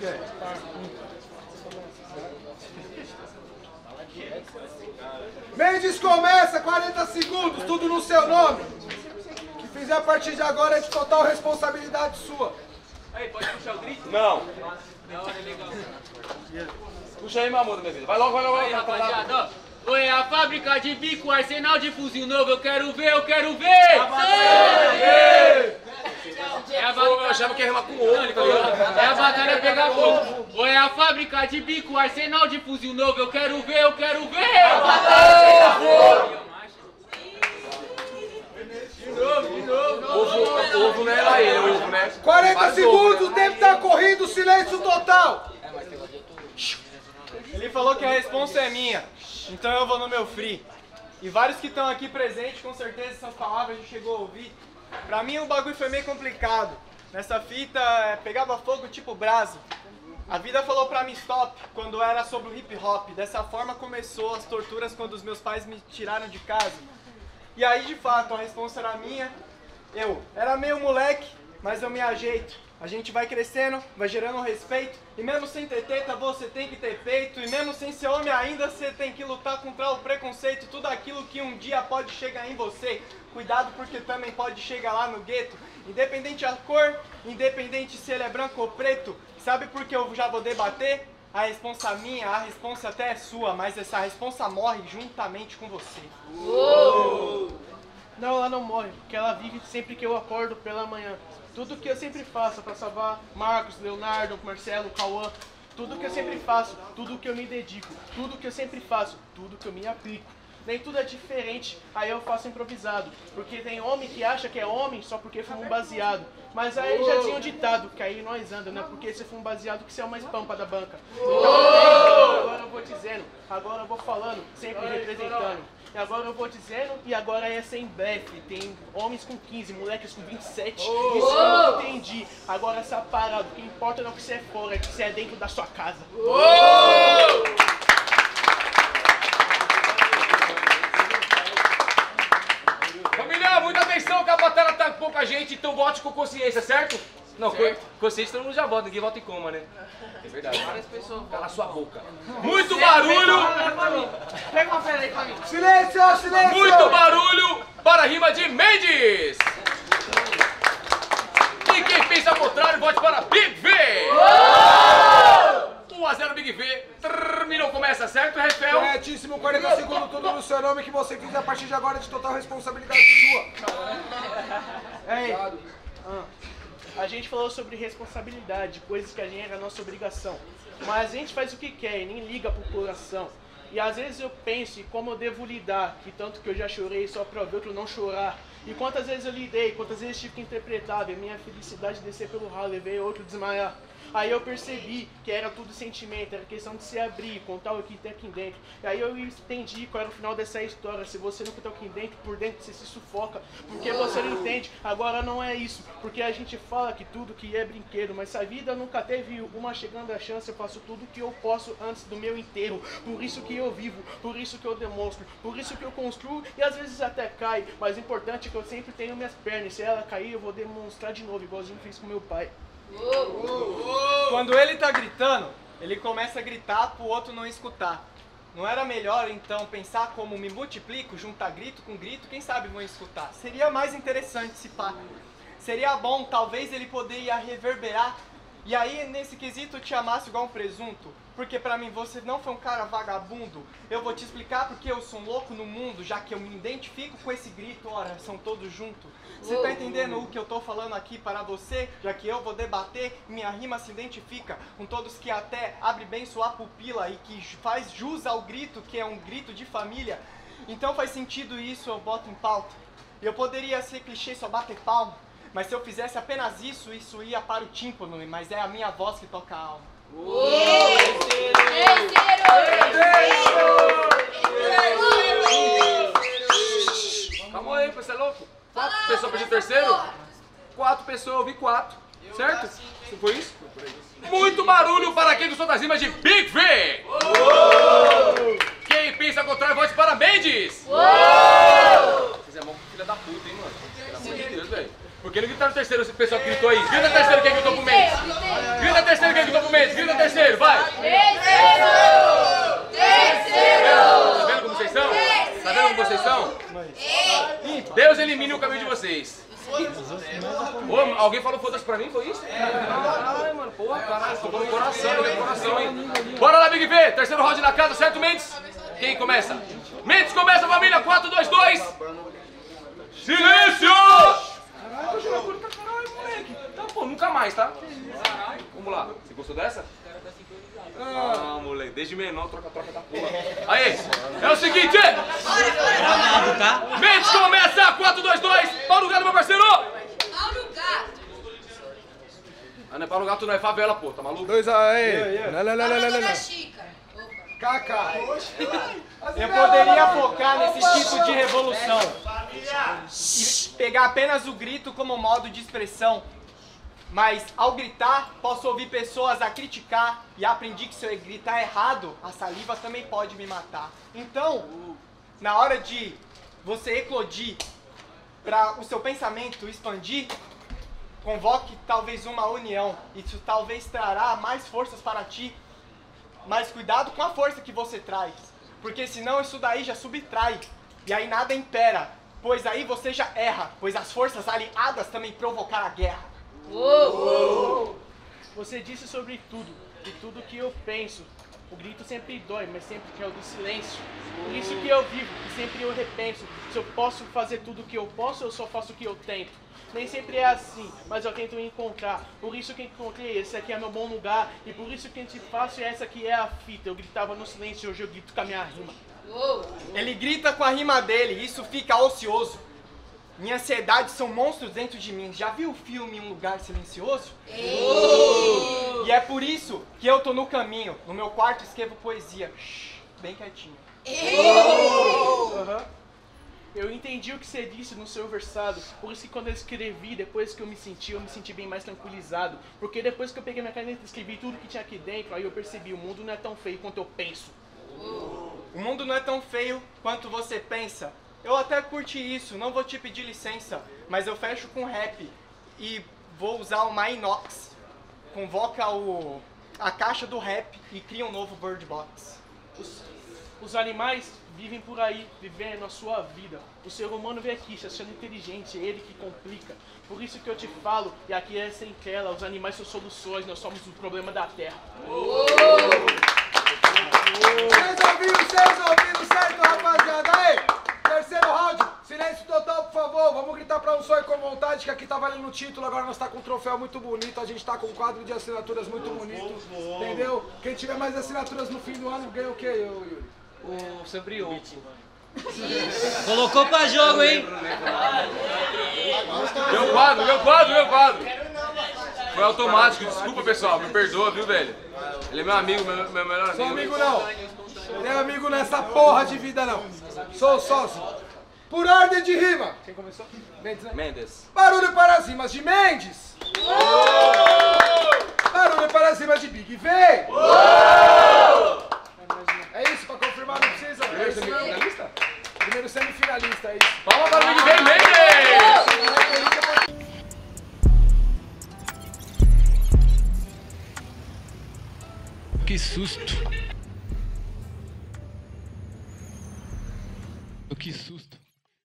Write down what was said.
Mendes começa, 40 segundos, tudo no seu nome. O que fizer a partir de agora é de total responsabilidade sua. Aí, pode puxar o grito? Não. Da hora, legal. Puxa aí, Mamudo, minha vida. Vai logo, vai logo. Aí, rapaziada, ó. Oi, a fábrica de bico, arsenal de fuzil novo, eu quero ver, eu quero ver! É a Eu achava que ia rimar com o ovo, tá ligado? É a batalha pegar fogo. Oi, a fábrica de bico, arsenal de fuzil novo, eu quero ver, eu quero ver! De novo. O ovo não era ele, o ovo, né? 40 segundos, o tempo tá correndo, silêncio total. Ele falou que a responsa é minha, então eu vou no meu free. E vários que estão aqui presentes, com certeza essas palavras já chegou a ouvir. Pra mim o bagulho foi meio complicado. Nessa fita pegava fogo tipo brasa. A vida falou pra mim stop quando era sobre o hip hop. Dessa forma começou as torturas quando os meus pais me tiraram de casa. E aí de fato a responsa era minha. Eu era meio moleque, mas eu me ajeito. A gente vai crescendo, vai gerando um respeito. E mesmo sem ter teta, você tem que ter peito. E mesmo sem ser homem ainda, você tem que lutar contra o preconceito. Tudo aquilo que um dia pode chegar em você. Cuidado porque também pode chegar lá no gueto. Independente a cor, independente se ele é branco ou preto. Sabe por que eu já vou debater? A responsa minha, a responsa até é sua. Mas essa responsa morre juntamente com você. Não, ela não morre, porque ela vive sempre que eu acordo pela manhã. Tudo que eu sempre faço para salvar Marcos, Leonardo, Marcelo, Cauã, tudo que eu sempre faço, tudo que eu me dedico, tudo que eu sempre faço, tudo que eu me aplico. Nem tudo é diferente, aí eu faço improvisado. Porque tem homem que acha que é homem só porque fuma um baseado. Mas aí já tinha um ditado, que aí nós anda, né? Porque se fuma um baseado que você é uma espampa da banca. Então, agora eu vou dizendo, agora eu vou falando, sempre representando. E agora eu vou dizendo, e agora é sem blefe. Tem homens com 15, moleques com 27. Isso eu não entendi. Agora essa parada, o que importa não é que você é fora, é que você é dentro da sua casa. Família, muita atenção que a batalha tá com pouca gente, então vote com consciência, certo? Não, consciência todo mundo já vota, ninguém vota em coma, né? É verdade. Várias pessoas. Cala sua boca. Muito barulho! Pega uma pedra aí pra mim. Silêncio, silêncio. Muito barulho para a rima de Mendes! E quem pensa ao contrário, vote para Big V! 1-0 Big V. Terminou, começa, certo, Refel? Corretíssimo, 40 segundos, tudo no seu nome. Que você fizer a partir de agora é de total responsabilidade sua. Ei, a gente falou sobre responsabilidade, coisas que a gente era a nossa obrigação. Mas a gente faz o que quer e nem liga pro coração. E às vezes eu penso em como eu devo lidar, que tanto que eu já chorei só pra ver outro não chorar. E quantas vezes eu lidei, quantas vezes tive que interpretar, ver minha felicidade descer pelo ralo e ver outro desmaiar. Aí eu percebi que era tudo sentimento, era questão de se abrir, contar o que tem aqui dentro. E aí eu entendi qual era o final dessa história. Se você não contar aqui dentro, por dentro você se sufoca. Porque você não entende, agora não é isso. Porque a gente fala que tudo que é brinquedo, mas se a vida nunca teve uma chegando a chance, eu faço tudo que eu posso antes do meu enterro. Por isso que eu vivo, por isso que eu demonstro, por isso que eu construo e às vezes até cai. Mas o importante é que eu sempre tenho minhas pernas. Se ela cair, eu vou demonstrar de novo, igualzinho fiz com meu pai. Quando ele tá gritando, ele começa a gritar pro outro não escutar. Não era melhor então pensar como me multiplico, juntar grito com grito, quem sabe vão escutar? Seria mais interessante se pá. Seria bom, talvez ele poderia reverberar. E aí nesse quesito eu te amasse igual um presunto. Porque pra mim você não foi um cara vagabundo. Eu vou te explicar porque eu sou um louco no mundo, já que eu me identifico com esse grito, ora, são todos juntos. Você tá entendendo o que eu tô falando aqui para você? Já que eu vou debater, minha rima se identifica com todos que até abre bem sua pupila e que faz jus ao grito, que é um grito de família. Então faz sentido isso, eu boto em pauta. Eu poderia ser clichê, só bater palma. Mas se eu fizesse apenas isso, isso ia para o tímpano, mas é a minha voz que toca a alma. Calma aí, você é louco? 4 pessoas pediu terceiro? 4 pessoas, eu vi 4. Certo? Não foi isso? Muito barulho para quem gostou das rimas de Big V! Quem pensa ao contrário, vote para Mendes! Vocês é mó filha da puta, hein, mano? Pelo amor de Deus, velho. Por que não gritaram terceiro esse pessoal que gritou aí? Grita terceiro quem gritou pro Mendes! Grita terceiro quem gritou pro Mendes! terceiro, vai! Terceiro! Tá vendo como vocês são? Tá vendo como vocês são? Deus elimine o caminho de vocês. Ô, alguém falou foda-se pra mim, foi isso? Caralho, mano, porra, caralho, tocou no coração, hein? Bora lá, Big V, terceiro round na casa, certo, Mendes? Quem começa? Mendes começa, família, 4, 2, 2. Silêncio! Caralho, moleque. Tá, pô, nunca mais, tá? Vamos lá, você gostou dessa? Ah, moleque, desde menor, troca da porra. Aí, é o seguinte, Mendes começa, 4, 2, 2. Pau no gato, meu parceiro! Pau no gato! Ah, não é pau no gato, não, é favela, pô, tá maluco? 2 aí. Na xícara. Kaká. Eu poderia focar nesse tipo de revolução e pegar apenas o grito como modo de expressão. Mas ao gritar, posso ouvir pessoas a criticar e aprendi que se eu gritar errado, a saliva também pode me matar. Então, na hora de você eclodir, para o seu pensamento expandir, convoque talvez uma união. Isso talvez trará mais forças para ti. Mas cuidado com a força que você traz, porque senão isso daí já subtrai. E aí nada impera, pois aí você já erra, pois as forças aliadas também provocaram a guerra. Você disse sobre tudo, e tudo que eu penso. O grito sempre dói, mas sempre que é o do silêncio. Por isso que eu vivo, e sempre eu repenso. Se eu posso fazer tudo o que eu posso, eu só faço o que eu tento. Nem sempre é assim, mas eu tento encontrar. Por isso que encontrei, esse aqui é meu bom lugar. E por isso que eu te faço, e essa aqui é a fita. Eu gritava no silêncio, hoje eu grito com a minha rima. Ele grita com a rima dele, isso fica ocioso. Minha ansiedade são monstros dentro de mim. Já viu o filme Um Lugar Silencioso? E é por isso que eu tô no caminho. No meu quarto escrevo poesia. Bem quietinho. Eu entendi o que você disse no seu versado. Por isso que quando eu escrevi, depois que eu me senti bem mais tranquilizado. Porque depois que eu peguei minha caneta e escrevi tudo que tinha aqui dentro, aí eu percebi, o mundo não é tão feio quanto eu penso. O mundo não é tão feio quanto você pensa. Eu até curti isso, não vou te pedir licença, mas eu fecho com rap e vou usar uma inox. Convoca a caixa do rap e cria um novo Bird Box. Os animais vivem por aí, vivendo a sua vida. O ser humano vem aqui se achando inteligente, é ele que complica. Por isso que eu te falo, e aqui é sem tela, os animais são soluções, nós somos o problema da terra. Vocês ouviram certo, rapaziada? Aí, terceiro round, silêncio total, por favor. Vamos gritar pra um sonho com vontade, que aqui tá valendo o título. Agora nós tá com um troféu muito bonito, a gente tá com um quadro de assinaturas muito bonito. Entendeu? Quem tiver mais assinaturas no fim do ano ganha o quê, Yuri? O Sambrion. Colocou pra jogo, hein? Meu quadro. Foi automático, desculpa pessoal, me perdoa, viu, velho? Ele é meu amigo, meu melhor amigo. Sou amigo não. Não é amigo nessa porra de vida não. Sou sócio. Por ordem de rima. Quem começou? Mendes, né? Mendes. Barulho para as rimas de Mendes. Barulho para as rimas de Big V. É isso, pra confirmar não precisa. Primeiro semifinalista? Primeiro semifinalista, é isso. Palma para o Big V, Mendes! Que susto.